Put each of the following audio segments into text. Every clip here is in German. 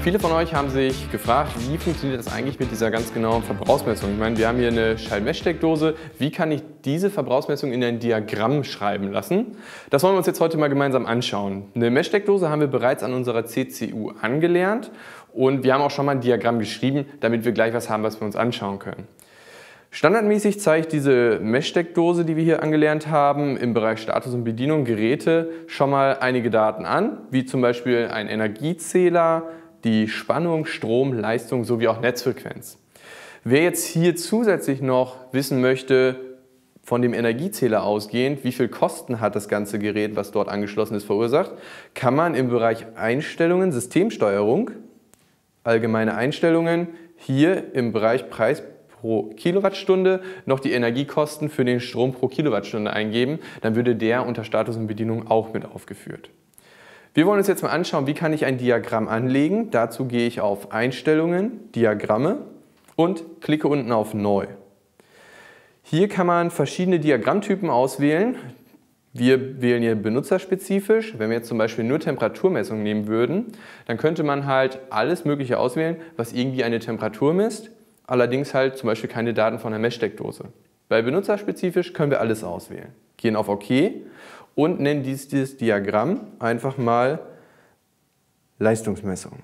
Viele von euch haben sich gefragt, wie funktioniert das eigentlich mit dieser ganz genauen Verbrauchsmessung? Ich meine, wir haben hier eine Schall-Mess-Steckdose. Wie kann ich diese Verbrauchsmessung in ein Diagramm schreiben lassen? Das wollen wir uns jetzt heute mal gemeinsam anschauen. Eine Messsteckdose haben wir bereits an unserer CCU angelernt und wir haben auch schon mal ein Diagramm geschrieben, damit wir gleich was haben, was wir uns anschauen können. Standardmäßig zeigt diese Messsteckdose, die wir hier angelernt haben, im Bereich Status und Bedienung Geräte schon mal einige Daten an, wie zum Beispiel ein Energiezähler, die Spannung, Strom, Leistung sowie auch Netzfrequenz. Wer jetzt hier zusätzlich noch wissen möchte, von dem Energiezähler ausgehend, wie viel Kosten hat das ganze Gerät, was dort angeschlossen ist, verursacht, kann man im Bereich Einstellungen, Systemsteuerung, allgemeine Einstellungen, hier im Bereich Preis pro Kilowattstunde noch die Energiekosten für den Strom pro Kilowattstunde eingeben, dann würde der unter Status und Bedienung auch mit aufgeführt. Wir wollen uns jetzt mal anschauen, wie kann ich ein Diagramm anlegen. Dazu gehe ich auf Einstellungen, Diagramme und klicke unten auf Neu. Hier kann man verschiedene Diagrammtypen auswählen. Wir wählen hier benutzerspezifisch. Wenn wir jetzt zum Beispiel nur Temperaturmessung nehmen würden, dann könnte man halt alles Mögliche auswählen, was irgendwie eine Temperatur misst, allerdings halt zum Beispiel keine Daten von der Messsteckdose. Bei benutzerspezifisch können wir alles auswählen. Gehen auf OK und nennen dieses Diagramm einfach mal Leistungsmessung.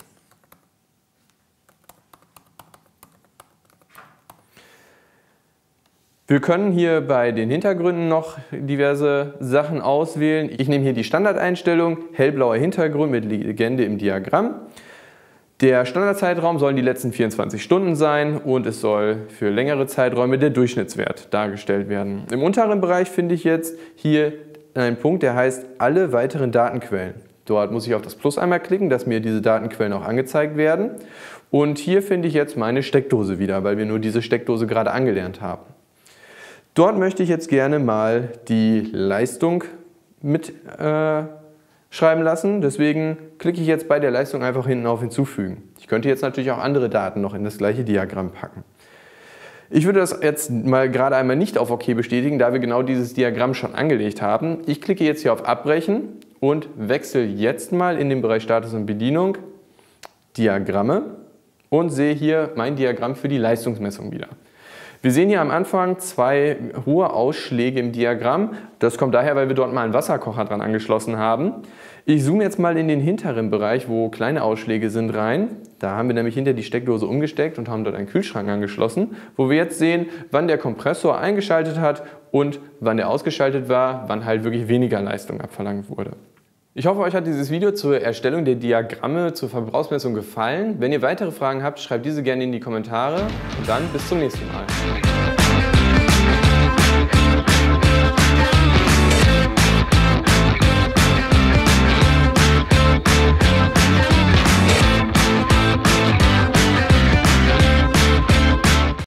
Wir können hier bei den Hintergründen noch diverse Sachen auswählen. Ich nehme hier die Standardeinstellung, hellblauer Hintergrund mit Legende im Diagramm. Der Standardzeitraum sollen die letzten 24 Stunden sein und es soll für längere Zeiträume der Durchschnittswert dargestellt werden. Im unteren Bereich finde ich jetzt hier einen Punkt, der heißt alle weiteren Datenquellen. Dort muss ich auf das Plus einmal klicken, dass mir diese Datenquellen auch angezeigt werden. Und hier finde ich jetzt meine Steckdose wieder, weil wir nur diese Steckdose gerade angelernt haben. Dort möchte ich jetzt gerne mal die Leistung mit schreiben lassen. Deswegen klicke ich jetzt bei der Leistung einfach hinten auf Hinzufügen. Ich könnte jetzt natürlich auch andere Daten noch in das gleiche Diagramm packen. Ich würde das jetzt mal gerade einmal nicht auf OK bestätigen, da wir genau dieses Diagramm schon angelegt haben. Ich klicke jetzt hier auf Abbrechen und wechsle jetzt mal in den Bereich Status und Bedienung Diagramme und sehe hier mein Diagramm für die Leistungsmessung wieder. Wir sehen hier am Anfang zwei hohe Ausschläge im Diagramm. Das kommt daher, weil wir dort mal einen Wasserkocher dran angeschlossen haben. Ich zoome jetzt mal in den hinteren Bereich, wo kleine Ausschläge sind, rein. Da haben wir nämlich hinter die Steckdose umgesteckt und haben dort einen Kühlschrank angeschlossen, wo wir jetzt sehen, wann der Kompressor eingeschaltet hat und wann der ausgeschaltet war, wann halt wirklich weniger Leistung abverlangt wurde. Ich hoffe, euch hat dieses Video zur Erstellung der Diagramme zur Verbrauchsmessung gefallen. Wenn ihr weitere Fragen habt, schreibt diese gerne in die Kommentare und dann bis zum nächsten Mal.